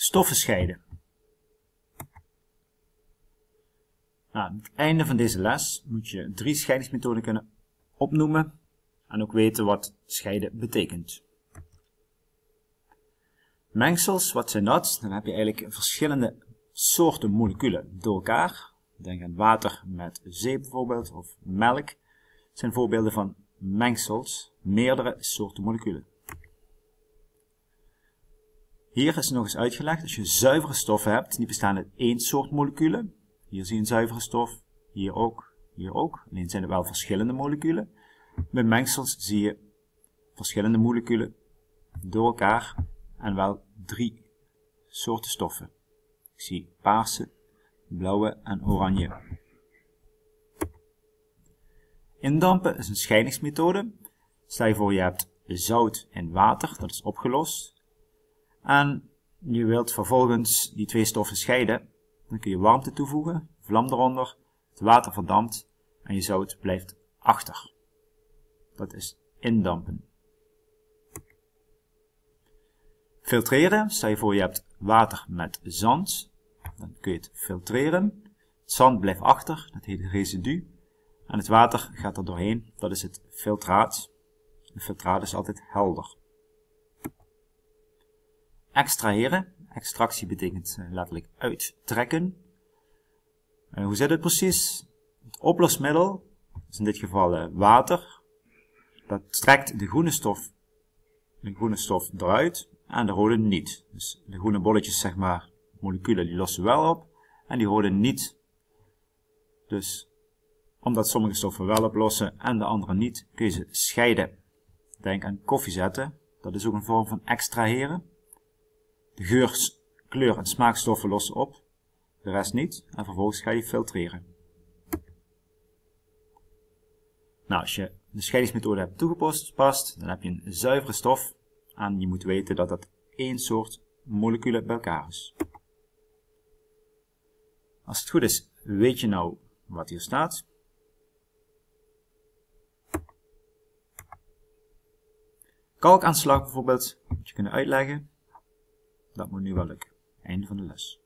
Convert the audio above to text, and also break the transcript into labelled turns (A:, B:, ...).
A: Stoffen scheiden. Nou, aan het einde van deze les moet je 3 scheidingsmethoden kunnen opnoemen en ook weten wat scheiden betekent. Mengsels, wat zijn dat? Dan heb je eigenlijk verschillende soorten moleculen door elkaar. Denk aan water met zeep bijvoorbeeld, of melk. Dat zijn voorbeelden van mengsels, meerdere soorten moleculen. Hier is nog eens uitgelegd, als je zuivere stoffen hebt, die bestaan uit 1 soort moleculen. Hier zie je een zuivere stof, hier ook. Alleen zijn er wel verschillende moleculen. Bij mengsels zie je verschillende moleculen door elkaar en wel 3 soorten stoffen. Ik zie paarse, blauwe en oranje. Indampen is een scheidingsmethode. Stel je voor je hebt zout en water, dat is opgelost. En je wilt vervolgens die 2 stoffen scheiden. Dan kun je warmte toevoegen, vlam eronder, het water verdampt en je zout blijft achter. Dat is indampen. Filtreren, stel je voor je hebt water met zand, dan kun je het filtreren. Het zand blijft achter, dat heet residu. En het water gaat er doorheen, dat is het filtraat. Het filtraat is altijd helder. Extraheren, extractie betekent letterlijk uittrekken. Hoe zit het precies? Het oplosmiddel is in dit geval water. Dat trekt de groene stof eruit en de rode niet. Dus de groene bolletjes, zeg maar, moleculen, die lossen wel op en die rode niet. Dus omdat sommige stoffen wel oplossen en de andere niet, kun je ze scheiden. Denk aan koffie zetten, dat is ook een vorm van extraheren. De geur, kleur en smaakstoffen lossen op, de rest niet, en vervolgens ga je filtreren. Nou, als je de scheidingsmethode hebt toegepast, dan heb je een zuivere stof en je moet weten dat dat 1 soort moleculen bij elkaar is. Als het goed is, weet je nou wat hier staat. Kalkaanslag bijvoorbeeld, moet je kunnen uitleggen. Dat moet nu wel lukken. Einde van de les.